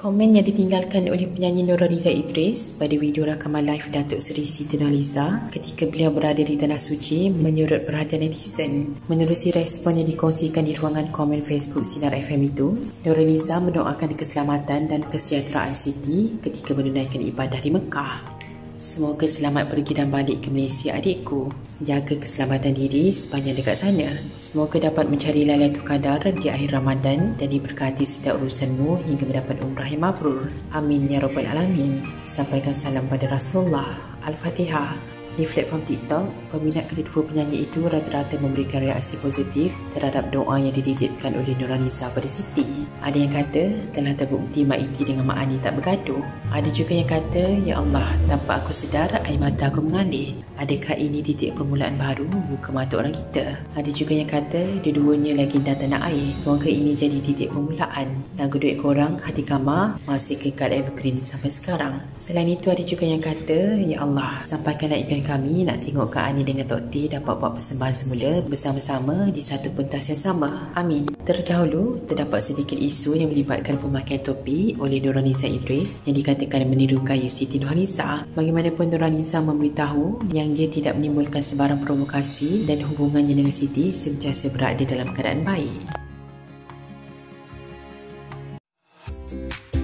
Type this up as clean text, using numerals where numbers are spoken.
Komen yang ditinggalkan oleh penyanyi Nurhaliza Idris pada video rakaman live Datuk Seri Siti Nurhaliza ketika beliau berada di Tanah Suci menyurut perhatian netizen. Menerusi respon yang dikongsikan di ruangan komen Facebook Sinar FM itu, Nurhaliza mendoakan keselamatan dan kesejahteraan Siti ketika menunaikan ibadah di Mekah. Semoga selamat pergi dan balik ke Malaysia adikku. Jaga keselamatan diri sepanjang dekat sana. Semoga dapat mencari Lailatul Qadar di akhir Ramadan dan diberkati setiap urusanmu hingga mendapat umrah yang mabrur. Amin ya rabbal alamin. Sampaikan salam pada Rasulullah. Al-Fatihah. Di platform TikTok, peminat kedua penyanyi itu rata-rata memberikan reaksi positif terhadap doa yang dititipkan oleh Nurhaliza pada Siti. Ada yang kata telah terbukti Mak Iti dengan Mak Ani tak bergaduh. Ada juga yang kata, ya Allah, tanpa aku sedar air mata aku mengalir. Adakah ini titik permulaan baru buka mata orang kita? Ada juga yang kata dua-duanya legenda tanah air. Moga ini jadi titik permulaan. Lagu duit korang Hati Kamar masih kekal evergreen sampai sekarang. Selain itu ada juga yang kata, ya Allah, sampaikanlah impian kami nak tengok Kak Ani dengan Tok T dapat buat persembahan semula bersama-sama di satu pentas yang sama. Amin. Terdahulu, terdapat sedikit isu yang melibatkan pemakaian topi oleh Nurhaliza Idris yang dikatakan meniru gaya Siti Nurhaliza. Bagaimanapun Nurhaliza memberitahu yang dia tidak menimbulkan sebarang provokasi dan hubungannya dengan Siti sentiasa berada dalam keadaan baik.